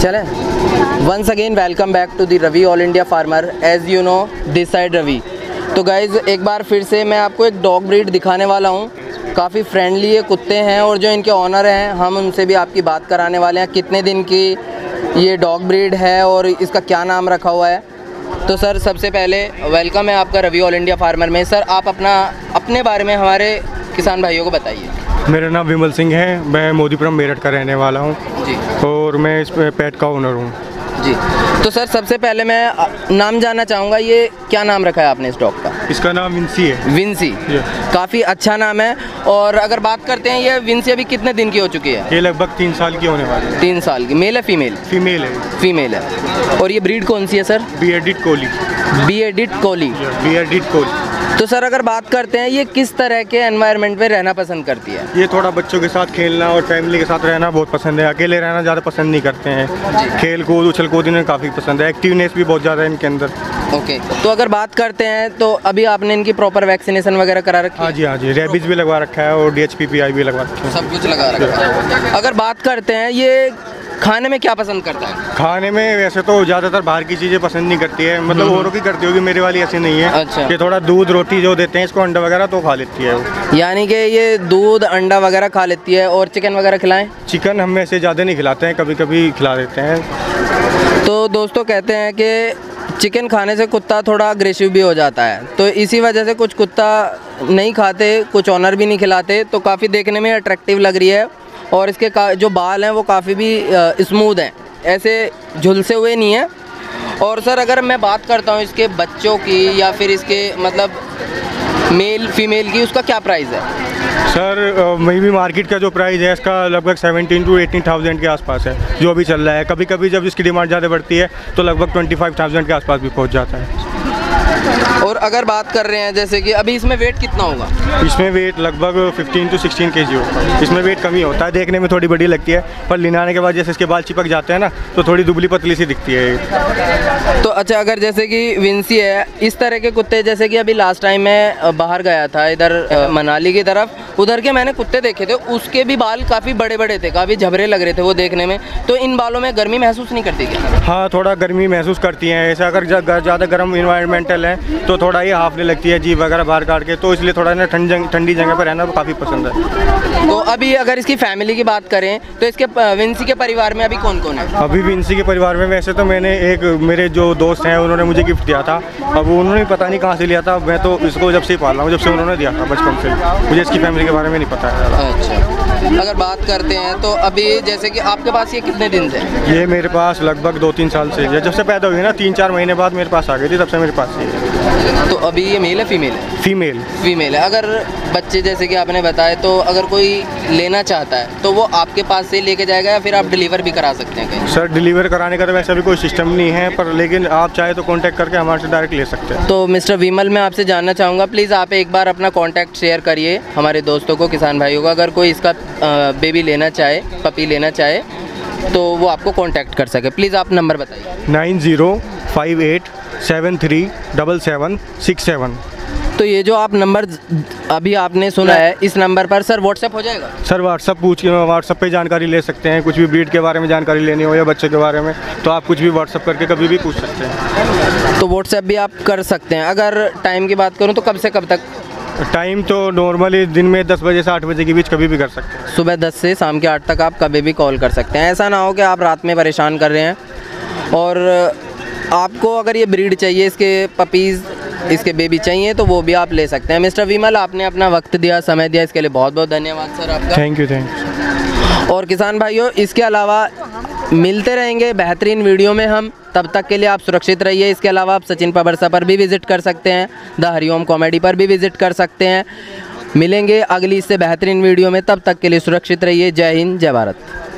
चलें। Once again welcome back to the Ravi all India farmer, as you know this side Ravi. तो guys एक बार फिर से मैं आपको एक डॉग ब्रीड दिखाने वाला हूँ। काफ़ी फ्रेंडली ये कुत्ते हैं और जो इनके ऑनर हैं हम उनसे भी आपकी बात कराने वाले हैं, कितने दिन की ये डॉग ब्रीड है और इसका क्या नाम रखा हुआ है। तो सर सबसे पहले वेलकम है आपका रवि ऑल इंडिया फार्मर में। सर आप अपने बारे में हमारे किसान भाइयों को बताइए। मेरा नाम विमल सिंह है, मैं मोदीपुरम मेरठ का रहने वाला हूँ जी, और मैं इस पेट का ओनर हूँ जी। तो सर सबसे पहले मैं नाम जानना चाहूँगा, ये क्या नाम रखा है आपने इस डॉग का? इसका नाम विंसी है। विंसी, काफ़ी अच्छा नाम है। और अगर बात करते हैं ये विंसी अभी कितने दिन की हो चुकी है? ये लगभग 3 साल की होने वाली है। 3 साल की। मेल है फीमेल? फीमेल है। फीमेल है। और ये ब्रीड कौन सी है sir? Bearded collie. Bearded collie. Bearded collie. तो सर अगर बात करते हैं ये किस तरह के एनवायरनमेंट में रहना पसंद करती है? ये थोड़ा बच्चों के साथ खेलना और फैमिली के साथ रहना बहुत पसंद है। अकेले रहना ज़्यादा पसंद नहीं करते हैं। खेल कूद उछल कूद इन्हें काफ़ी पसंद है। एक्टिवनेस भी बहुत ज़्यादा है इनके अंदर। ओके। तो अगर बात करते हैं तो अभी आपने इनकी प्रॉपर वैक्सीनेशन वगैरह करा रखी है? हाँ जी, हाँ जी। रेबीज भी लगवा रखा है और DHPPI भी लगवा रखा है। सब कुछ लगा रखा है। अगर बात करते हैं ये खाने में क्या पसंद करता है? खाने में वैसे तो ज़्यादातर बाहर की चीज़ें पसंद नहीं करती है, मतलब औरों की करती होगी, मेरे वाली ऐसी नहीं है। अच्छा। ये थोड़ा दूध रोटी जो देते हैं इसको, अंडा वगैरह तो खा लेती है वो। यानी कि ये दूध अंडा वगैरह खा लेती है। और चिकन वगैरह खिलाएं? चिकन हम ऐसे ज़्यादा नहीं खिलाते हैं, कभी कभी खिला देते हैं। तो दोस्तों कहते हैं कि चिकन खाने से कुत्ता थोड़ा अग्रेसिव भी हो जाता है, तो इसी वजह से कुछ कुत्ता नहीं खाते, कुछ ऑनर भी नहीं खिलाते। तो काफ़ी देखने में अट्रैक्टिव लग रही है और इसके जो बाल हैं वो काफ़ी भी स्मूथ हैं, ऐसे झुलसे हुए नहीं हैं। और सर अगर मैं बात करता हूँ इसके बच्चों की या फिर इसके मतलब मेल फीमेल की, उसका क्या प्राइस है? सर मैं भी मार्केट का जो प्राइस है इसका लगभग 17,000 to 18,000 के आसपास है जो अभी चल रहा है। कभी कभी जब इसकी डिमांड ज़्यादा बढ़ती है तो लगभग 25,000 के आसपास भी पहुंच जाता है। और अगर बात कर रहे हैं जैसे कि अभी इसमें वेट कितना होगा? इसमें वेट लगभग 15 to 16 kg होगा। इसमें वेट कम ही होता है, देखने में थोड़ी बड़ी लगती है पर लिनाने के बाद जैसे इसके बाल चिपक जाते हैं ना तो थोड़ी दुबली पतली सी दिखती है। तो अच्छा, अगर जैसे कि विंसी है, इस तरह के कुत्ते जैसे कि अभी लास्ट टाइम मैं बाहर गया था इधर मनाली की तरफ, उधर के मैंने कुत्ते देखे थे, उसके भी बाल काफ़ी बड़े बड़े थे, काफ़ी झबरे लग रहे थे वो देखने में। तो इन बालों में गर्मी महसूस नहीं करती क्या? हाँ, थोड़ा गर्मी महसूस करती हैं। ऐसा अगर ज़्यादा गर्म इन्वायरमेंटल है तो थोड़ा ये हाफने लगती है जीभ वगैरह बाहर काट के, तो इसलिए थोड़ा ना ठंडी जगह पर रहना काफ़ी पसंद है। तो अभी अगर इसकी फैमिली की बात करें तो इसके विंसी के परिवार में अभी कौन कौन है? अभी विंसी के परिवार में वैसे तो मैंने एक मेरे जो दोस्त हैं उन्होंने मुझे गिफ्ट दिया था। अब उन्होंने पता नहीं कहाँ से लिया था, मैं तो इसको जब से ही पाल रहा हूँ, जब से उन्होंने दिया था बचपन से। मुझे इसकी फैमिली के बारे में नहीं पता है। अच्छा, अगर बात करते हैं तो अभी जैसे कि आपके पास ये कितने दिन से? ये मेरे पास लगभग 2-3 साल से है। जब से पैदा हुई ना 3-4 महीने बाद मेरे पास आ गई थी, तब से मेरे पास ही है। तो अभी ये मेल है फीमेल है? फीमेल। फीमेल है। अगर बच्चे जैसे कि आपने बताया तो अगर कोई लेना चाहता है तो वो आपके पास से लेके जाएगा या फिर आप डिलीवर भी करा सकते हैं कहीं? सर डिलीवर कराने का तो वैसे भी कोई सिस्टम नहीं है, पर लेकिन आप चाहे तो कांटेक्ट करके हमारे से डायरेक्ट ले सकते हैं। तो मिस्टर विमल, मैं आपसे जानना चाहूँगा, प्लीज़ आप एक बार अपना कॉन्टैक्ट शेयर करिए हमारे दोस्तों को, किसान भाइयों को। अगर कोई इसका बेबी लेना चाहे, पपी लेना चाहे तो वो आपको कांटेक्ट कर सके। प्लीज़ आप नंबर बताइए। 9058737767। तो ये जो आप नंबर अभी आपने सुना है, इस नंबर पर सर व्हाट्सएप हो जाएगा? सर व्हाट्सएप पे जानकारी ले सकते हैं। कुछ भी ब्रीड के बारे में जानकारी लेनी हो या बच्चे के बारे में तो आप कुछ भी व्हाट्सएप करके कभी भी पूछ सकते हैं। तो व्हाट्सएप भी आप कर सकते हैं। अगर टाइम की बात करूँ तो कब से कब तक? टाइम तो नॉर्मली दिन में 10 बजे से 8 बजे के बीच कभी भी कर सकते हैं। सुबह 10 से शाम के 8 तक आप कभी भी कॉल कर सकते हैं। ऐसा ना हो कि आप रात में परेशान कर रहे हैं। और आपको अगर ये ब्रीड चाहिए, इसके पपीज़, इसके बेबी चाहिए तो वो भी आप ले सकते हैं। मिस्टर विमल, आपने अपना वक्त दिया, समय दिया, इसके लिए बहुत बहुत धन्यवाद सर आपका। Thank you. और किसान भाइयों, इसके अलावा मिलते रहेंगे बेहतरीन वीडियो में हम, तब तक के लिए आप सुरक्षित रहिए। इसके अलावा आप सचिन पबरसा पर भी विज़िट कर सकते हैं, द हरिओम कॉमेडी पर भी विज़िट कर सकते हैं। मिलेंगे अगली इससे बेहतरीन वीडियो में, तब तक के लिए सुरक्षित रहिए। जय हिंद, जय भारत।